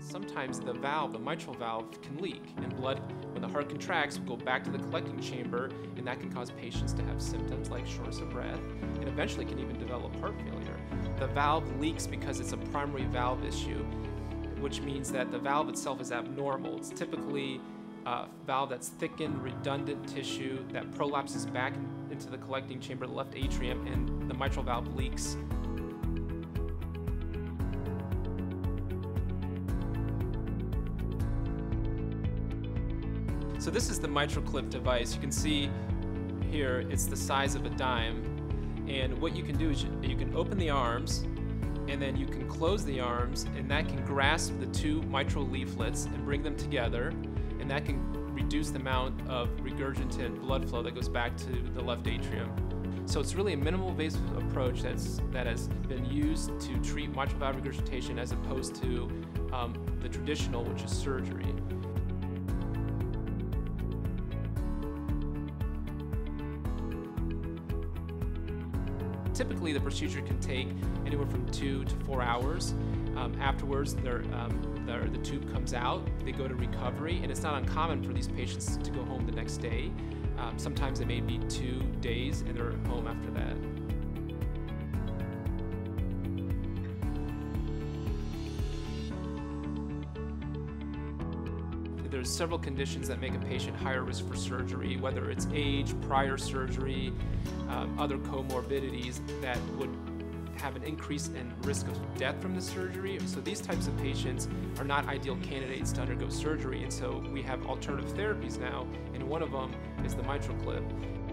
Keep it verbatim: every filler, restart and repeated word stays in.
Sometimes the valve, the mitral valve, can leak, and blood, when the heart contracts, will go back to the collecting chamber, and that can cause patients to have symptoms like shortness of breath, and eventually can even develop heart failure. The valve leaks because it's a primary valve issue, which means that the valve itself is abnormal. It's typically a valve that's thickened, redundant tissue that prolapses back into the collecting chamber, the left atrium, and the mitral valve leaks. So this is the MitraClip device. You can see here it's the size of a dime, and what you can do is you, you can open the arms, and then you can close the arms, and that can grasp the two mitral leaflets and bring them together, and that can reduce the amount of regurgitant blood flow that goes back to the left atrium. So it's really a minimal invasive approach that's, that has been used to treat mitral valve regurgitation as opposed to um, the traditional, which is surgery. Typically, the procedure can take anywhere from two to four hours. Um, afterwards, their, um, their, the tube comes out, they go to recovery, and it's not uncommon for these patients to go home the next day. Um, sometimes it may be two days, and they're home after that. There's several conditions that make a patient higher risk for surgery, whether it's age, prior surgery, um, other comorbidities that would have an increase in risk of death from the surgery. So these types of patients are not ideal candidates to undergo surgery, and so we have alternative therapies now, and one of them is the MitraClip.